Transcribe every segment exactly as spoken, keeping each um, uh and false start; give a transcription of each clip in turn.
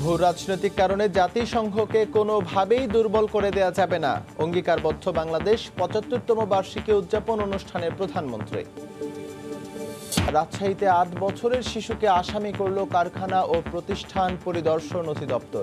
ভূ রাজনৈতিক কারণে জাতিসংঘকে কোনোভাবেই দুর্বল করে দেয়া যাবে না, অঙ্গীকারবদ্ধ বাংলাদেশ। পঁচাত্তরতম বার্ষিকী উদযাপন অনুষ্ঠানে প্রধানমন্ত্রী। রাজশাহীতে আট বছরের শিশুকে আসামি করল কারখানা ও প্রতিষ্ঠান পরিদর্শন অধিদপ্তর।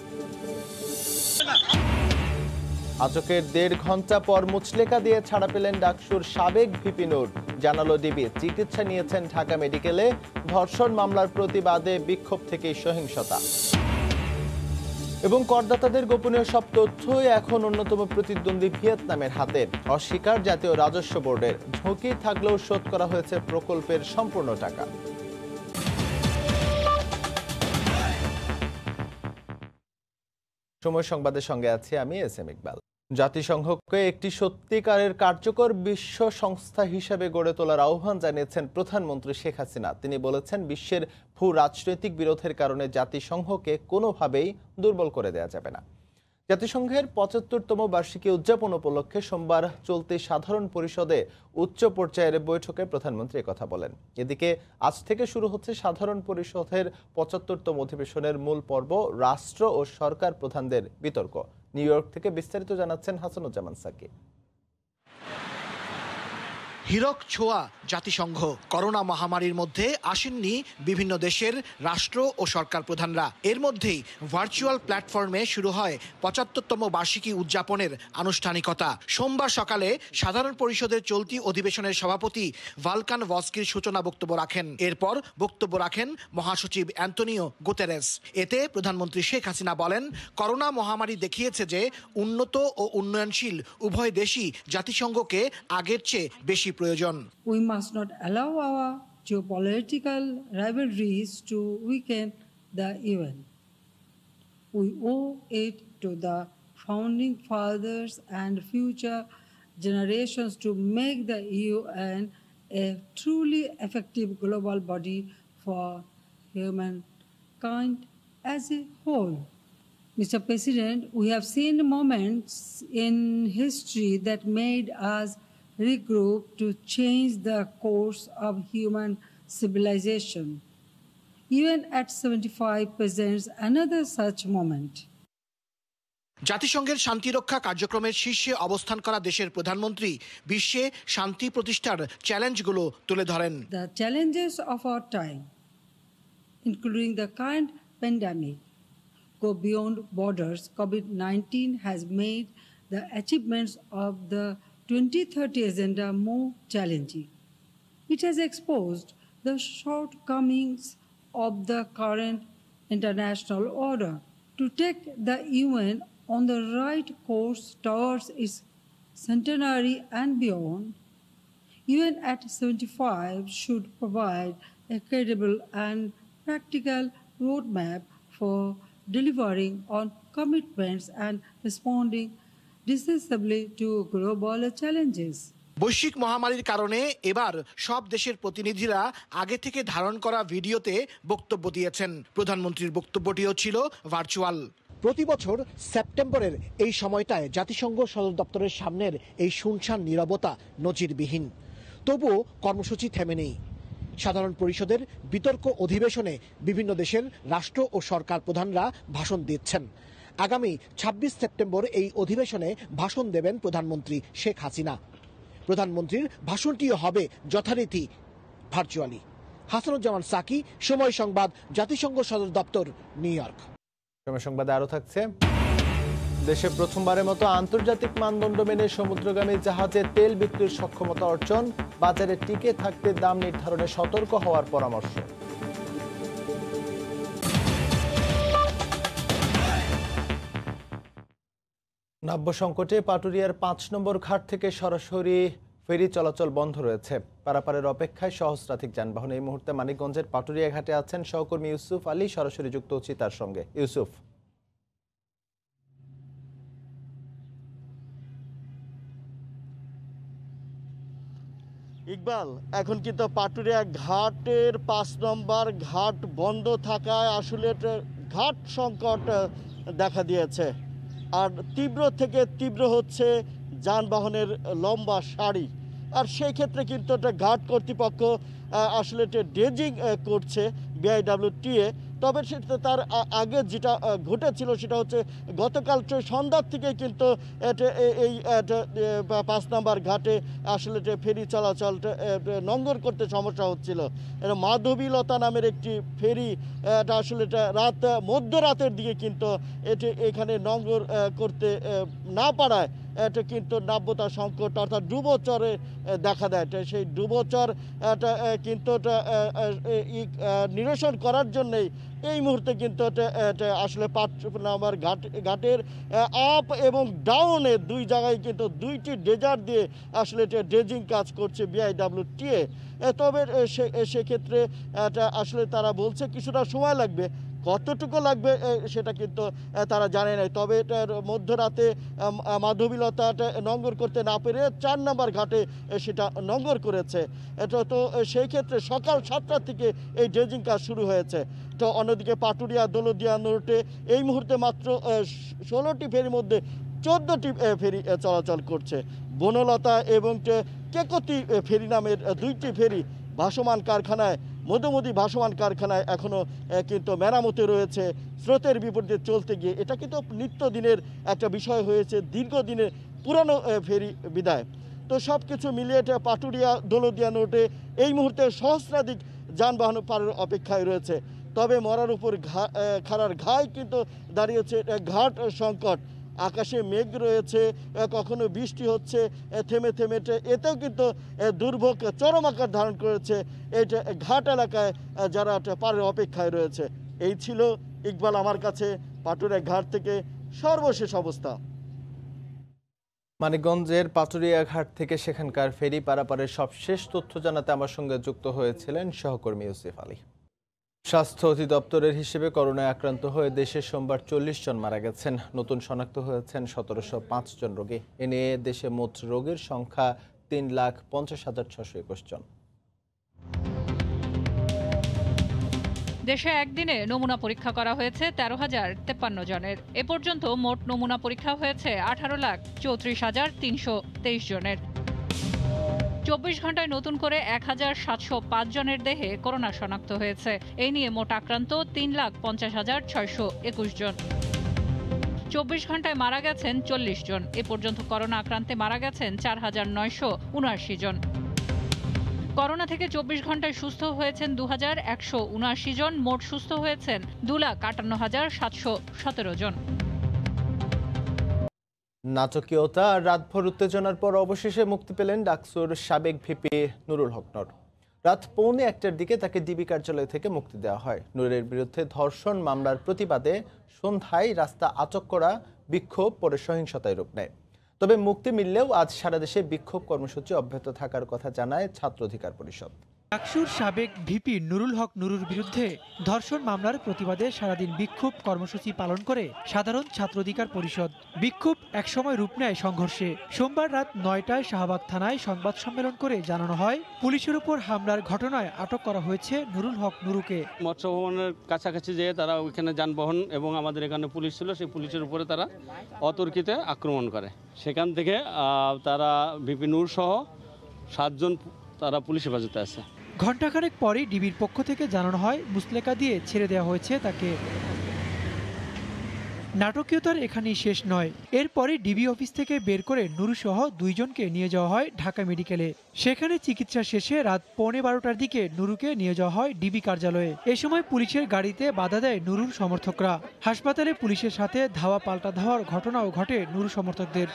আটকের দেড় ঘন্টা পর মুচলেকা দিয়ে ছাড়া পেলেন ডাকসুর সাবেক ভিপি নূর। জানালো ডিবি, চিকিৎসা নিয়েছেন ঢাকা মেডিকেলে। ধর্ষণ মামলার প্রতিবাদে বিক্ষোভ থেকে সহিংসতা। এবং করদাতাদের গোপনীয় সব তথ্যই এখন অন্যতম প্রতিদ্বন্দ্বী ভিয়েতনামের হাতে। অস্বীকার জাতীয় রাজস্ব বোর্ডের। ঝুঁকি থাকলেও শোধ করা হয়েছে প্রকল্পের সম্পূর্ণ টাকা। সময় সংবাদের সঙ্গে আছি আমি এস এম ইকবাল। জাতিসংঘকে একটি সত্যিকারের কার্যকর বিশ্ব সংস্থা হিসেবে গড়ে তোলার আহ্বান জানিয়েছেন প্রধানমন্ত্রী শেখ হাসিনা। তিনি বলেছেন, বিশ্বের ভূ রাজনৈতিক বিরোধের কারণে জাতিসংঘকে কোনোভাবেই দুর্বল করে দেওয়া যাবে না। জাতিসংঘের পঁচাত্তরতম বার্ষিকী উদযাপন উপলক্ষে সোমবার চলতি সাধারণ পরিষদে উচ্চ পর্যায়ের বৈঠকে প্রধানমন্ত্রী কথা বলেন। এদিকে আজ থেকে শুরু হচ্ছে সাধারণ পরিষদের পঁচাত্তরতম অধিবেশনের মূল পর্ব, রাষ্ট্র ও সরকার প্রধানদের বিতর্ক। নিউ ইয়র্ক থেকে বিস্তারিত জানাচ্ছেন হাসানুজ্জামান সাকি। হীরক ছোঁয়া জাতিসংঘ। করোনা মহামারীর মধ্যে আসেননি বিভিন্ন দেশের রাষ্ট্র ও সরকার প্রধানরা। এর মধ্যেই ভার্চুয়াল প্ল্যাটফর্মে শুরু হয় পঁচাত্তরতম বার্ষিকী উদযাপনের আনুষ্ঠানিকতা। সোমবার সকালে সাধারণ পরিষদের চলতি অধিবেশনের সভাপতি ভালকান ভস্কির সূচনা বক্তব্য রাখেন। এরপর বক্তব্য রাখেন মহাসচিব অ্যান্তনিও গুতেরেস। এতে প্রধানমন্ত্রী শেখ হাসিনা বলেন, করোনা মহামারী দেখিয়েছে যে উন্নত ও উন্নয়নশীল উভয় দেশই জাতিসংঘকে আগের চেয়ে বেশি প্রয়োজন। We must not allow our geopolitical rivalries to weaken the U N. We owe it to the founding fathers and future generations to make the U N a truly effective global body for humankind as a whole. Mister President, we have seen moments in history that made us regroup to change the course of human civilization. U N at seventy-five presents another such moment. জাতিসংঘের শান্তিরক্ষা কার্যক্রমের শীর্ষে অবস্থান করা দেশের প্রধানমন্ত্রী বিশ্বে শান্তি প্রতিষ্ঠার চ্যালেঞ্জগুলো তুলে ধরেন। The challenges of our time, including the current pandemic, go beyond borders. COVID nineteen has made the achievements of the twenty thirty agenda more challenging. It has exposed the shortcomings of the current international order. To take the U N on the right course towards its centenary and beyond, U N at seventy-five should provide a credible and practical roadmap for delivering on commitments and responding decisively to global challenges. বৈশ্বিক মহামারীর কারণে এবার সব দেশের প্রতিনিধিরা আগে থেকে ধারণ করা ভিডিওতে বক্তব্য দিয়েছেন। প্রধানমন্ত্রীর বক্তব্যটিও ছিল ভার্চুয়াল। প্রতি বছর সেপ্টেম্বরের এই সময়টায় জাতিসংঘ সদর দপ্তরের সামনের এই শুনশান নীরবতা নজিরবিহীন। তবুও কর্মসূচি থেমে নেই। সাধারণ পরিষদের বিতর্ক অধিবেশনে বিভিন্ন দেশের রাষ্ট্র ও সরকার প্রধানরা ভাষণ দিচ্ছেন। আগামী ছাব্বিশ সেপ্টেম্বর এই অধিবেশনে ভাষণ দেবেন প্রধানমন্ত্রী শেখ হাসিনা। প্রধানমন্ত্রীর ভাষণটিও হবে যথারীতি ভার্চুয়ালি। হাসানুজ্জামান সাকি, সময় সংবাদ, জাতিসংঘ সদর দপ্তর, নিউ ইয়র্ক। সময় সংবাদে আরো থাকছে, দেশে প্রথমবারের মতো আন্তর্জাতিক মানদণ্ড মেনে সমুদ্রগামী জাহাজে তেল বিক্রির সক্ষমতা অর্জন। বাজারে টিকে থাকতে দাম নির্ধারণে সতর্ক হওয়ার পরামর্শ। নাব্য সংকটে পাটুরিয়ার পাঁচ নম্বর ঘাট থেকে সরাসরি ফেরি চলাচল বন্ধ রয়েছে। পারাপারের অপেক্ষায় সহস্রাধিক যানবাহন। এই মুহূর্তে মানিকগঞ্জের পাটুরিয়া ঘাটে আছেন সহকর্মী ইউসুফ আলী, সরাসরি যুক্ত হচ্ছি তার সঙ্গে। ইউসুফ, ইকবাল, এখন কিন্তু পাটুরিয়া ঘাটের পাঁচ নম্বর ঘাট বন্ধ থাকায় আসলে ঘাট সংকট দেখা দিয়েছে। আর তীব্র থেকে তীব্র হচ্ছে যানবাহনের লম্বা সারি। আর সেই ক্ষেত্রে কিন্তু একটা ঘাট কর্তৃপক্ষ আসলে ড্রেজিং করছে বিআইডব্লিউটিএ, তবে সেটা তার আ- আগে যেটা আহ, ঘটেছিল সেটা হচ্ছে গতকাল সন্ধ্যার থেকে কিন্তু এটা এ- এই এটা, এ, বা- পাঁচ নম্বর ঘাটে আসলে এটা ফেরি চলাচলটা এ, এ, নোঙ্গর করতে সমস্যা হচ্ছিল। এটা মাধবীলতা নামের একটি ফেরি, এটা আসলে এটা রাত মধ্যরাতের দিকে কিন্তু এটি এখানে নোঙ্গর আহ, করতে আহ, না পারায় এটা কিন্তু নাব্যতা সংকট অর্থাৎ ডুবোচরে আহ, দেখা দেয়। এটা সেই ডুবোচর এটা আহ, কিন্তু এটা আহ, আহ, ই- আহ, নিরসন করার জন্যেই এই মুহূর্তে কিন্তু এটা এটা আসলে পাঁচ নাম্বার ঘাট ঘাটের আপ এবং ডাউনে দুই জায়গায় কিন্তু দুইটি ড্রেজার দিয়ে আসলে এটা ড্রেজিং কাজ করছে বিআইডব্লিউটিএ। তবে এ, সে- এ, সেক্ষেত্রে এটা আসলে তারা বলছে কিছুটা সময় লাগবে, কতটুকু লাগবে এ, সেটা কিন্তু এ, তারা জানে নাই। তবে এটার মধ্যরাতে আম, আ, মাধবীলতাটা নোঙ্গর করতে না পেরে চার নম্বর ঘাটে এ, সেটা নোঙ্গর করেছে। এটা তো এ, সেই ক্ষেত্রে সকাল সাতটা থেকে এই ড্রেজিং কাজ শুরু হয়েছে। তো অন্যদিকে পাটুরিয়া দৌলতদিয়া রুটে এই মুহূর্তে মাত্র ষোলোটি ফেরির মধ্যে চোদ্দোটি ফেরি এ, চলাচল করছে। বনলতা এবং কে- কেকতি এ, ফেরি নামের এ, দুইটি ফেরি ভাসমান কারখানায় মধুমতি ভাসমান কারখানায় এখনও কিন্তু মেরামতে রয়েছে স্রোতের বিপরীতে চলতে গিয়ে। এটা কিন্তু নিত্যদিনের একটা বিষয় হয়েছে দীর্ঘদিনের পুরানো এ, ফেরি বিদায়। তো সব কিছু মিলিয়ে এটা পাটুরিয়া দৌলতদিয়া রোডে এই মুহূর্তে সহস্রাধিক যানবাহন পারের অপেক্ষায় রয়েছে। তবে মরার উপর ঘা এ, খাড়ার ঘাই কিন্তু দাঁড়িয়েছে এ, ঘাট সংকট। আকাশে মেঘ রয়েছে, এ, কখনো বৃষ্টি হচ্ছে এ, থেমে থেমে এতে- এতেও কিন্তু এ, দুর্ভোগ চরম আকার ধারণ করেছে এইটা ঘাট এলাকায় এ, যারা একটা পারের অপেক্ষায় রয়েছে। এই ছিল ইকবাল আমার কাছে পাটুরিয়া ঘাট থেকে সর্বশেষ অবস্থা। মানিকগঞ্জের পাটুরিয়া ঘাট থেকে সেখানকার ফেরি পারাপারের সবশেষ তথ্য জানাতে আমার সঙ্গে যুক্ত হয়েছিলেন সহকর্মী ইউসুফ আলী। স্বাস্থ্য অধিদপ্তরের হিসেবে করোনায় আক্রান্ত হয়ে দেশে সোমবার চল্লিশ জন মারা গেছেন। নতুন শনাক্ত হয়েছেন সতেরোশো পাঁচ জন রোগী। এ নিয়ে দেশে মোট রোগীর সংখ্যা তিন লাখ পঞ্চাশ হাজার ছশো একুশ জন। দেশে একদিনে নমুনা পরীক্ষা করা হয়েছে তেরো হাজার তেপ্পান্ন জনের। এ পর্যন্ত মোট নমুনা পরীক্ষা হয়েছে আঠারো লাখ চৌত্রিশ হাজার তিনশো তেইশ জনের। চব্বিশ ঘন্টায় নতুন করে এক হাজার সাতশো পাঁচ জনের দেহে করোনা শনাক্ত হয়েছে। এই নিয়ে মোট আক্রান্ত তিন লাখ পঞ্চাশ হাজার ছয়শো একুশ জন। চব্বিশ ঘন্টায় মারা গেছেন চল্লিশ জন। এ পর্যন্ত করোনা আক্রান্তে মারা গেছেন চার হাজার নয়শো উনআশি জন। করোনা থেকে চব্বিশ ঘন্টায় সুস্থ হয়েছেন দু হাজার একশো উনআশি জন। মোট সুস্থ হয়েছেন দু লাখ আটান্ন হাজার সাতশো সতেরো জন। নাটকীয়তা আর রাতভর উত্তেজনার পর অবশেষে মুক্তি পেলেন ডাকসুর সাবেক ভিপি নুরুল হক নূর। রাত পৌনে একটার দিকে তাকে ডিবি কার্যালয় থেকে মুক্তি দেওয়া হয়। নূরের বিরুদ্ধে ধর্ষণ মামলার প্রতিবাদে সন্ধ্যায় রাস্তা আটক করা বিক্ষোভ পরে সহিংসতায় রূপ নেয়। তবে মুক্তি মিললেও আজ সারা দেশে বিক্ষোভ কর্মসূচি অব্যাহত থাকার কথা জানায় ছাত্র অধিকার পরিষদ। ডাকসুর সাবেক ভিপি নুরুল হক নুরুর বিরুদ্ধে ধর্ষণ মামলার প্রতিবাদে সারাদিন বিক্ষোভ কর্মসূচি পালন করে সাধারণ ছাত্র অধিকার পরিষদ। বিক্ষোভ একসময় রূপ নেয় সংঘর্ষে। সোমবার রাত নয়টায় শাহবাগ থানায় সংবাদ সম্মেলন করে জানানো হয়, পুলিশের উপর হামলার ঘটনায় আটক করা হয়েছে নুরুল হক নুরুকে। মৎস্য ভবনের কাছাকাছি যেয়ে তারা ওইখানে যানবাহন এবং আমাদের এখানে পুলিশ ছিল, সেই পুলিশের উপরে তারা অতর্কিতে আক্রমণ করে। সেখান থেকে তারা ভিপি নূর সহ সাতজন তারা পুলিশ হেফাজতে আছে। ঘণ্টাখানেক পরই ডিবির পক্ষ থেকে জানানো হয় মুচলেকা দিয়ে ছেড়ে দেওয়া হয়েছে তাকে। নাটকীয়তার এখানেই শেষ নয়। এরপরে ডিবি অফিস থেকে বের করে নুরুসহ দুইজনকে নিয়ে যাওয়া হয় ঢাকা মেডিকেলে। সেখানে চিকিৎসা শেষে রাত পৌনে বারোটার দিকে নুরুকে নিয়ে যাওয়া হয় ডিবি কার্যালয়ে। এ সময় পুলিশের গাড়িতে বাধা দেয় নুরুর সমর্থকরা। হাসপাতালে পুলিশের সাথে ধাওয়া পাল্টা ধাওয়ার ঘটনাও ঘটে নুরু সমর্থকদের।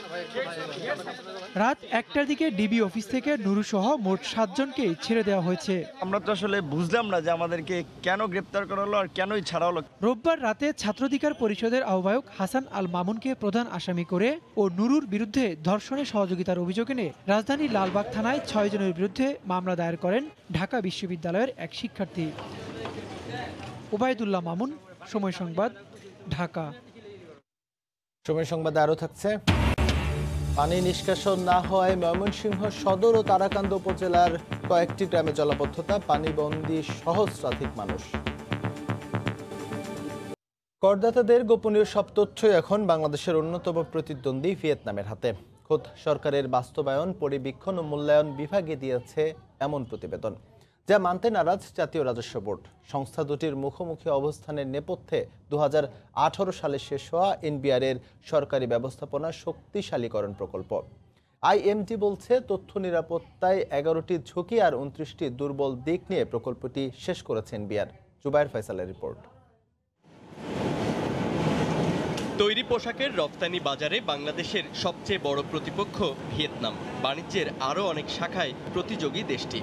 রাত একটার দিকে ডিবি অফিস থেকে নুরুসহ মোট সাতজনকে ছেড়ে দেওয়া হয়েছে। আমরা তো আসলে বুঝলাম না যে আমাদেরকে কেন গ্রেপ্তার করা হলো আর কেনই ছাড়া হলো। রোববার রাতে ছাত্রাধিকার পরিষদের আহ্বায়ক হাসান আল মামুনকে প্রধান আসামি করে ও নুরুর বিরুদ্ধে ধর্ষণে সহযোগিতার অভিযোগ এনে রাজধানীর লালবাগ থানায় ছয় জনের বিরুদ্ধে মামলা দায়ের করেন ঢাকা বিশ্ববিদ্যালয়ের এক শিক্ষার্থী। ওবায়দুল্লাহ মামুন, সময় সংবাদ, ঢাকা। সময় সংবাদে আরও থাকছে, পানি নিষ্কাশন না হওয়ায় ময়মনসিংহ সদর ও তারাকান্দ উপজেলার কয়েকটি গ্রামে জলাবদ্ধতা, পানিবন্দী সহস্রাধিক মানুষ। করদাতাদের গোপনীয় সব তথ্যই এখন বাংলাদেশের অন্যতম প্রতিদ্বন্দ্বী ভিয়েতনামের হাতে। খোদ সরকারের বাস্তবায়ন, পরিবীক্ষণ ও মূল্যায়ন বিভাগে দিয়েছে এমন প্রতিবেদন, যা মানতে নারাজ জাতীয় রাজস্ব বোর্ড। সংস্থা দুটির মুখোমুখি অবস্থানের নেপথ্যে দু হাজার আঠারো সালে শেষ হওয়া এনবিআর এর সরকারি ব্যবস্থাপনা শক্তিশালীকরণ প্রকল্প। আইএমডি বলছে তথ্য নিরাপত্তায় এগারোটি ঝুঁকি আর উনত্রিশটি দুর্বল দিক নিয়ে প্রকল্পটি শেষ করেছে এনবিআর। জুবায়ের ফয়সালের রিপোর্ট। তৈরি পোশাকের রপ্তানি বাজারে বাংলাদেশের সবচেয়ে বড় প্রতিপক্ষ ভিয়েতনাম। বাণিজ্যের আরও অনেক শাখায় প্রতিযোগী দেশটি।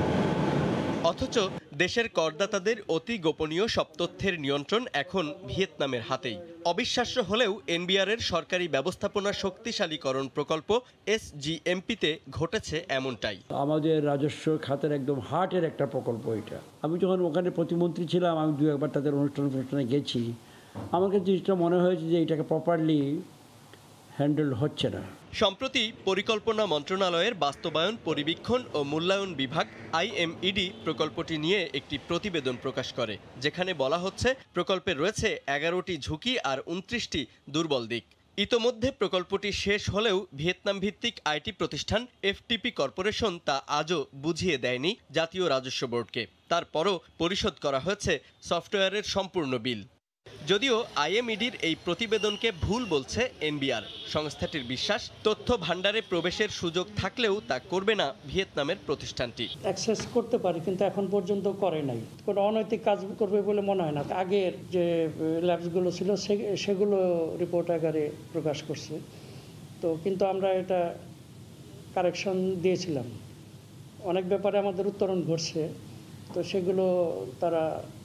অথচ দেশের করদাতাদের অতি গোপনীয় সব তথ্যের নিয়ন্ত্রণ এখন ভিয়েতনামের হাতেই। অবিশ্বাস্য হলেও এনবিআর এর সরকারি ব্যবস্থাপনা শক্তিশালীকরণ প্রকল্প এসজিএমপিতে ঘটেছে এমনটাই। আমাদের রাজস্ব খাতের একদম হার্টের একটা প্রকল্প এটা। আমি যখন ওখানে প্রতিমন্ত্রী ছিলাম, আমি দু একবার তাদের অনুষ্ঠান অনুষ্ঠানে গেছি। আমাকে জিনিসটা মনে হয়েছে যে এটাকে প্রপারলি হ্যান্ডেল হচ্ছে না। সম্প্রতি পরিকল্পনা মন্ত্রণালয়ের বাস্তবায়ন, পরিবীক্ষণ ও মূল্যায়ন বিভাগ আইএমইডি প্রকল্পটি নিয়ে একটি প্রতিবেদন প্রকাশ করে, যেখানে বলা হচ্ছে প্রকল্পে রয়েছে এগারোটি ঝুঁকি আর উনত্রিশটি দুর্বল দিক। ইতোমধ্যে প্রকল্পটি শেষ হলেও ভিয়েতনাম ভিত্তিক আইটি প্রতিষ্ঠান এফটিপি কর্পোরেশন তা আজও বুঝিয়ে দেয়নি জাতীয় রাজস্ব বোর্ডকে। তারপরও পরিশোধ করা হয়েছে সফটওয়্যারের সম্পূর্ণ বিল। যদিও আইএমইডির এই প্রতিবেদনকে ভুল বলছে এনবিআর। সংস্থাটির বিশ্বাস, তথ্য ভাণ্ডারে প্রবেশের সুযোগ থাকলেও তা করবে না ভিয়েতনামের প্রতিষ্ঠানটি। অ্যাক্সেস করতে পারি, কিন্তু এখন পর্যন্ত করে নাই। কোনো অনৈতিক কাজ করবে বলে মনে হয় না। আগের যে ল্যাবসগুলো ছিল সেগুলো রিপোর্ট আকারে প্রকাশ করছে, তো কিন্তু আমরা এটা কারেকশন দিয়েছিলাম। অনেক ব্যাপারে আমাদের উত্তরণ ঘটছে, তো সেগুলো তারা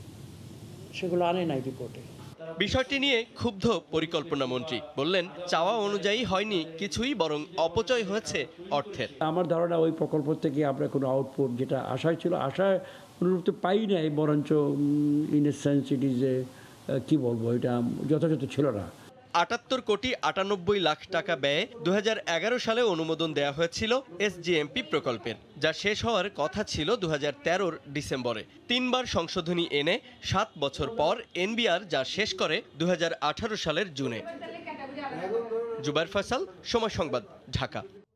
সেগুলো আনে নাই রিপোর্টে। বিষয়টি নিয়ে ক্ষুব্ধ পরিকল্পনা মন্ত্রী বললেন, চাওয়া অনুযায়ী হয়নি কিছুই, বরং অপচয় হয়েছে অর্থের। আমার ধারণা ওই প্রকল্প থেকে আমরা কোনো আউটপুট যেটা আশায় ছিল, আশায় অনুরূপ তো পাই নাই, বরঞ্চ in a sense it is a কী বলবো, এটা যথাযথ ছিল না। আটাত্তর কোটি আটানব্বই লাখ টাকা ব্যয়ে দু হাজার এগারো সালে অনুমোদন দেওয়া হয়েছিল এসজিএমপি প্রকল্পের, যা শেষ হওয়ার কথা ছিল দু হাজার তেরোর ডিসেম্বরে। তিনবার সংশোধনী এনে সাত বছর পর এনবিআর যা শেষ করে দু হাজার আঠারো সালের জুনে। জুবায়ের ফয়সাল, সময় সংবাদ, ঢাকা।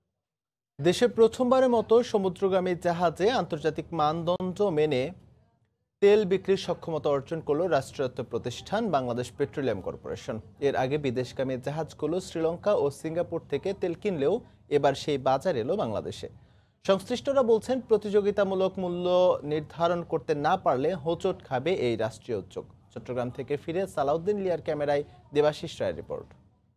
দেশে প্রথমবারের মতো সমুদ্রগামী জাহাজে আন্তর্জাতিক মানদণ্ড মেনে তেল বিক্রির সক্ষমতা অর্জন করল রাষ্ট্রায়ত্ত প্রতিষ্ঠান বাংলাদেশ পেট্রোলিয়াম কর্পোরেশন। এর আগে বিদেশগামী জাহাজগুলো শ্রীলঙ্কা ও সিঙ্গাপুর থেকে তেল কিনলেও এবার সেই বাজার এলো বাংলাদেশে। সংশ্লিষ্টরা বলছেন, প্রতিযোগিতামূলক মূল্য নির্ধারণ করতে না পারলে হোঁচট খাবে এই রাষ্ট্রীয় উদ্যোগ। চট্টগ্রাম থেকে ফিরে সালাউদ্দিন লিয়ার ক্যামেরায় দেবাশিস রায়ের রিপোর্ট।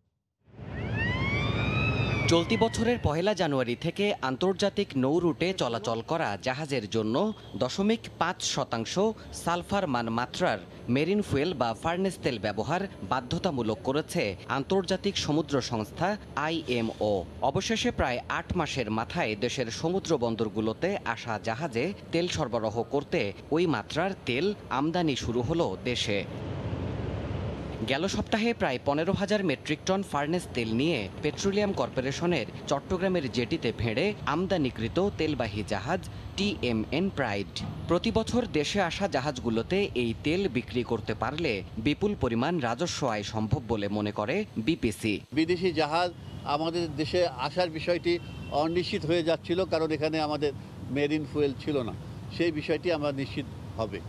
চলতি বছরের পহেলা জানুয়ারি থেকে আন্তর্জাতিক নৌ রুটে চলাচল করা জাহাজের জন্য দশমিক পাঁচ শতাংশ সালফার মান মাত্রার মেরিন ফুয়েল বা ফার্নেস তেল ব্যবহার বাধ্যতামূলক করেছে আন্তর্জাতিক সমুদ্র সংস্থা আইএমও। অবশেষে প্রায় আট মাসের মাথায় দেশের সমুদ্র বন্দরগুলোতে আসা জাহাজে তেল সরবরাহ করতে ওই মাত্রার তেল আমদানি শুরু হলো দেশে। গেল সপ্তাহে প্রায় পনেরো হাজার মেট্রিক টন ফার্নেস তেল নিয়ে পেট্রোলিয়াম কর্পোরেশনের চট্টগ্রামের জেটিতে ভেড়ে আমদানিকৃত তেলবাহী জাহাজ টিএমএন প্রাইড। প্রতি বছর দেশে আসা জাহাজগুলোতে এই তেল বিক্রি করতে পারলে বিপুল পরিমাণ রাজস্ব আয় সম্ভব বলে মনে করে বিপিসি। বিদেশি জাহাজ আমাদের দেশে আসার বিষয়টি অনিশ্চিত হয়ে যাচ্ছিল, কারণ এখানে আমাদের মেরিন ফুয়েল ছিল না। সেই বিষয়টি আমরা নিশ্চিত হবে।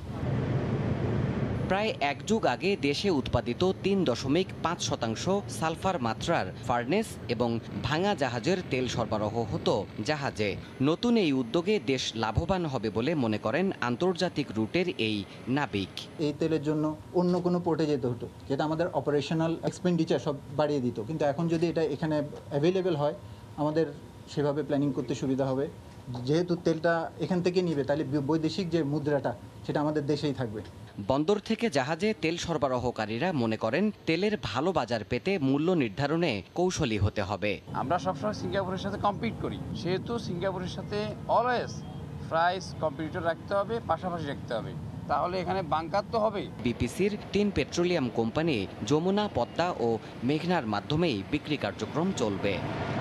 প্রায় এক যুগ আগে দেশে উৎপাদিত তিন দশমিক পাঁচ শতাংশ সালফার মাত্রার ফার্নেস এবং ভাঙা জাহাজের তেল সরবরাহ হতো জাহাজে। নতুন এই উদ্যোগে দেশ লাভবান হবে বলে মনে করেন আন্তর্জাতিক রুটের এই নাবিক। এই তেলের জন্য অন্য কোনো পোর্টে যেতে হতো, যেটা আমাদের অপারেশনাল এক্সপেন্ডিচার সব বাড়িয়ে দিত, কিন্তু এখন যদি এটা এখানে অ্যাভেলেবেল হয় আমাদের সেভাবে প্ল্যানিং করতে সুবিধা হবে। যেহেতু তেলটা এখান থেকে নিবে, তাহলে বৈদেশিক যে মুদ্রাটা সেটা আমাদের দেশেই থাকবে। বন্দর থেকে জাহাজে তেল সরবরাহকারীরা মনে করেন তেলের ভালো বাজার পেতে মূল্য নির্ধারণে কৌশলী হতে হবে। আমরা সবসময় সিঙ্গাপুরের সাথে কম্পিট করি, সেহেতু সিঙ্গাপুরের সাথে অলওয়েজ প্রাইস কম্পিটিটর রাখতে হবে, পাশাপাশি রাখতে হবে, তাহলে এখানে বাঙ্কার তো হবে। বিপিসির তিন পেট্রোলিয়াম কোম্পানি যমুনা, পদ্মা ও মেঘনার মাধ্যমেই বিক্রি কার্যক্রম চলবে।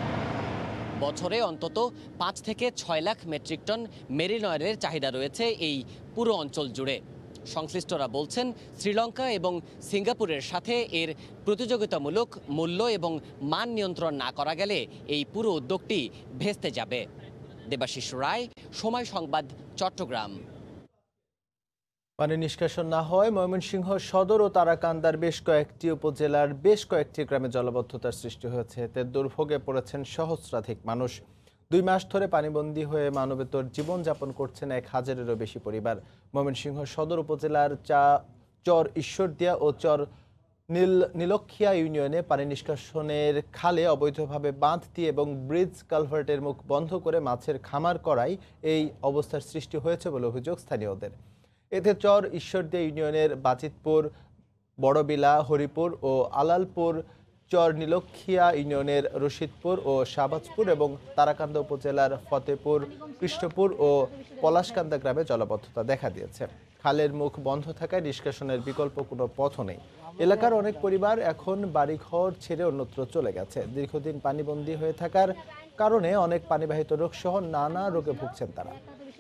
বছরে অন্তত পাঁচ থেকে ছয় লাখ মেট্রিক টন মেরিন অয়েলের চাহিদা রয়েছে এই পুরো অঞ্চল জুড়ে। সংশ্লিষ্টরা বলছেন, শ্রীলঙ্কা এবং সিঙ্গাপুরের সাথে এর প্রতিযোগিতামূলক মূল্য এবং মান নিয়ন্ত্রণ না করা গেলে এই পুরো উদ্যোগটি ভেস্তে যাবে। দেবাশিস রায়, সময় সংবাদ, চট্টগ্রাম। পানি নিষ্কাশন না হয় ময়মনসিংহ সদর ও তারাকান্দার বেশ কয়েকটি উপজেলার বেশ কয়েকটি গ্রামে জলাবদ্ধতার সৃষ্টি হয়েছে। এতে দুর্ভোগে পড়েছেন সহস্রাধিক মানুষ। দুই মাস ধরে পানিবন্দী হয়ে মানবেতর জীবনযাপন করছেন এক হাজারেরও বেশি পরিবার। ময়মনসিংহ সদর উপজেলার চা চর ঈশ্বরদিয়া ও চর নীল নীলক্ষিয়া ইউনিয়নে পানি নিষ্কাশনের খালে অবৈধভাবে বাঁধ দিয়ে এবং ব্রিজ কালভার্টের মুখ বন্ধ করে মাছের খামার করায় এই অবস্থার সৃষ্টি হয়েছে বলে অভিযোগ স্থানীয়দের। এতে চর ঈশ্বরদিয়া ইউনিয়নের বাজিতপুর, বড়বিলা, হরিপুর ও আলালপুর, চর নীলক্ষিয়া ইউনিয়নের রশিদপুর ও শাহবাজপুর এবং তারাকান্দা উপজেলার ফতেপুর, কৃষ্ণপুর ও পলাশকান্দা গ্রামে জলাবদ্ধতা দেখা দিয়েছে। খালের মুখ বন্ধ থাকায় নিষ্কাশনের বিকল্প কোনো পথ নেই। এলাকার অনেক পরিবার এখন বাড়িঘর ছেড়ে অন্যত্র চলে গেছে। দীর্ঘদিন পানিবন্দী হয়ে থাকার কারণে অনেক পানিবাহিত রোগ সহ নানা রোগে ভুগছেন তারা।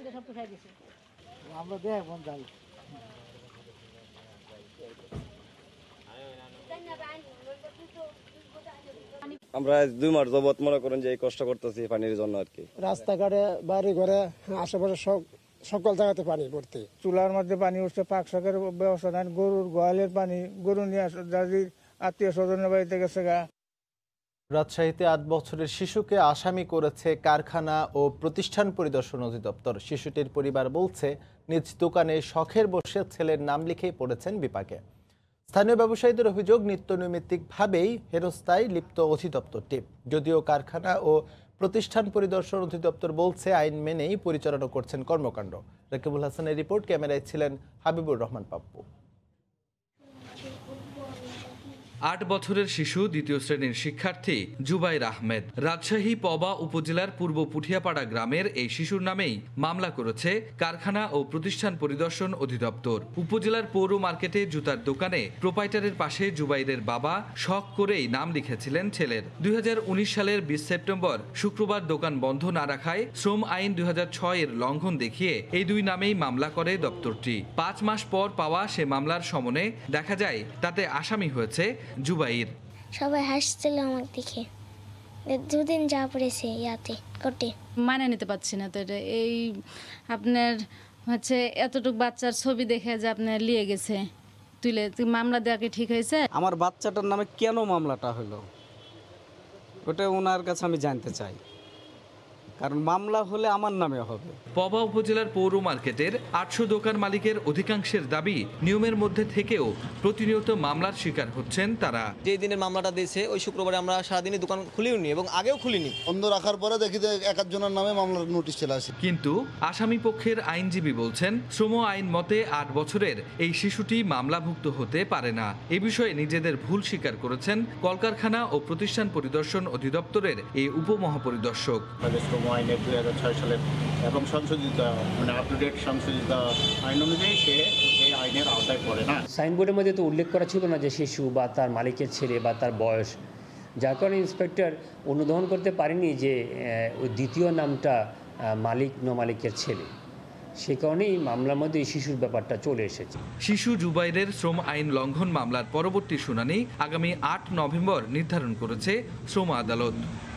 আমরা দুই মাস যাবত মনে করেন যে এই কষ্ট করতেছি পানির জন্য আর কি। রাস্তাঘাটে, বাড়ি ঘরে, আশেপাশে সব সকল জায়গাতে পানি ভর্তি। চুলার মধ্যে পানি উঠছে, পাক শাকের ব্যবস্থা নেন, গরুর গোয়ালের পানি, গরু নিয়ে যাদের আত্মীয় স্বজনের বাড়িতে গেছে গা। রাজশাহীতে আট বছরের শিশুকে আসামি করেছে কারখানা ও প্রতিষ্ঠান পরিদর্শন অধিদপ্তর। শিশুটির পরিবার বলছে নিজ দোকানে শখের বসে ছেলের নাম লিখেই পড়েছেন বিপাকে। স্থানীয় ব্যবসায়ীদের অভিযোগ নিত্যনৈমিত্তিকভাবেই হেরস্তায় লিপ্ত অধিদপ্তরটি। যদিও কারখানা ও প্রতিষ্ঠান পরিদর্শন অধিদপ্তর বলছে আইন মেনেই পরিচালনা করছেন কর্মকাণ্ড। রাকিবুল হাসানের রিপোর্ট, ক্যামেরায় ছিলেন হাবিবুর রহমান পাপ্পু। আট বছরের শিশু দ্বিতীয় শ্রেণীর শিক্ষার্থী জুবাইর আহমেদ। রাজশাহী পবা উপজেলার পূর্ব পুঠিয়াপাড়া গ্রামের এই শিশুর নামেই মামলা করেছে কারখানা ও প্রতিষ্ঠান পরিদর্শন অধিদপ্তর। উপজেলার পৌর মার্কেটে জুতার দোকানে প্রোপাইটারের পাশে জুবাইরের বাবা শখ করেই নাম লিখেছিলেন ছেলের। দুই হাজার উনিশ সালের বিশ সেপ্টেম্বর শুক্রবার দোকান বন্ধ না রাখায় শ্রম আইন দুই হাজার ছয় এর লঙ্ঘন দেখিয়ে এই দুই নামেই মামলা করে দপ্তরটি। পাঁচ মাস পর পাওয়া সে মামলার সমনে দেখা যায় তাতে আসামি হয়েছে জুবাইর। সবাই হাসছিল আমার দেখে, দুদিন যা পড়েছে ইয়াতে কোর্টে। মানে নিতে পারছি না তো, এই আপনার হচ্ছে এতটুক বাচ্চার ছবি দেখে যে আপনার লিয়ে গেছে তুলে মামলা দেওয়া কি ঠিক হয়েছে? আমার বাচ্চাটার নামে কেন মামলাটা হলো ওটা ওনার কাছে আমি জানতে চাই, কারণ মামলা হলে আমার নামে হবে। পবা উপজেলার পৌর মার্কেটের আটশো দোকান মালিকের অধিকাংশের দাবি নিয়মের মধ্যে থেকেও প্রতিনিয়ত মামলার শিকার হচ্ছেন তারা। যে দিনের মামলাটা দিয়েছে ওই শুক্রবারে আমরা সারাদিনই দোকান খুলিওনি এবং আগেও খুলিনি। বন্ধ রাখার পরে দেখি যে এক একজনের নামে মামলার নোটিশ চলে আসে। কিন্তু আসামি পক্ষের আইনজীবী বলছেন শ্রম আইন মতে আট বছরের এই শিশুটি মামলাভুক্ত হতে পারে না। এ বিষয়ে নিজেদের ভুল স্বীকার করেছেন কলকারখানা ও প্রতিষ্ঠান পরিদর্শন অধিদপ্তরের এই উপমহাপরিদর্শক। আইনের দুই হাজার ছয় সালের এবং সংশোধিত মানে আপ টু ডেট সংশোধিত আইন অনুযায়ী সে এই আইনের আওতায় পড়ে না। সাইনবোর্ডের মধ্যে তো উল্লেখ করা ছিল না যে শিশু বা তার মালিকের ছেলে বা তার বয়স, যার কারণে ইন্সপেক্টর অনুধাবন করতে পারেনি যে ওই দ্বিতীয় নামটা মালিক ন মালিকের ছেলে। সে কারণেই মামলার মধ্যে এই শিশুর ব্যাপারটা চলে এসেছে। শিশু জুবাইরের শ্রম আইন লঙ্ঘন মামলার পরবর্তী শুনানি আগামী আট নভেম্বর নির্ধারণ করেছে শ্রম আদালত।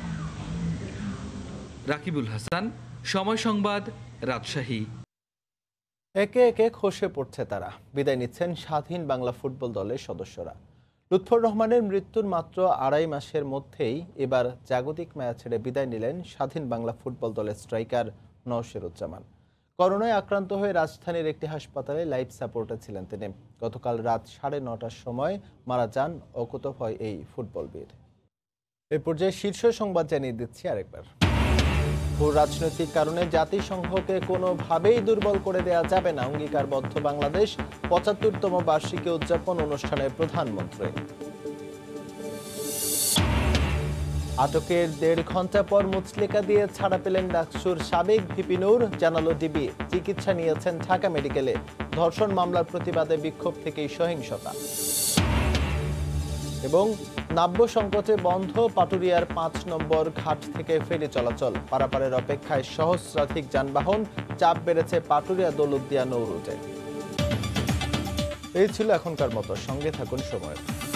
রাকিবুল হাসান, সময় সংবাদ, রাজশাহী। একে একে খসে পড়ছে তারা। বিদায় নিচ্ছেন স্বাধীন বাংলা ফুটবল দলের সদস্যরা। লুৎফর রহমানের মৃত্যুর মাত্র আড়াই মাসের মধ্যেই এবার জাগতিক মায়া ছেড়ে বিদায় নিলেন স্বাধীন বাংলা ফুটবল দলের স্ট্রাইকার নওশেরুজ্জামান। করোনায় আক্রান্ত হয়ে রাজধানীর একটি হাসপাতালে লাইফ সাপোর্টে ছিলেন তিনি। গতকাল রাত সাড়ে নটার সময় মারা যান অকুতোভয় এই ফুটবলবিদ। এ পর্যায়ে শীর্ষ সংবাদ জানিয়ে দিচ্ছি আরেকবার। ভূ রাজনৈতিক কারণে জাতিসংঘকে কোনোভাবেই দুর্বল করে দেয়া যাবে না, অঙ্গীকারবদ্ধ বাংলাদেশ। পঁচাত্তরতম বার্ষিকী উদযাপন অনুষ্ঠানে প্রধানমন্ত্রী। আটকের দেড় ঘন্টা পর মুচলেকা দিয়ে ছাড়া পেলেন ডাকসুর সাবেক ভিপি নূর, জানালো ডিবি। চিকিৎসা নিয়েছেন ঢাকা মেডিকেলে। ধর্ষণ মামলার প্রতিবাদে বিক্ষোভ থেকেই সহিংসতা। এবং নাব্য সংকটে বন্ধ পাটুরিয়ার পাঁচ নম্বর ঘাট থেকে ফেরি চলাচল। পারাপারের অপেক্ষায় সহস্রাধিক যানবাহন। চাপ বেড়েছে পাটুরিয়া দৌলতদিয়া নৌ রুটে। এই ছিল এখনকার মতো, সঙ্গে থাকুন সময়।